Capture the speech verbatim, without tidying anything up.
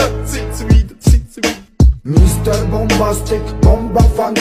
zieht sie wieder, zieht sie wieder. Mister Bombastic, Bomba Funk,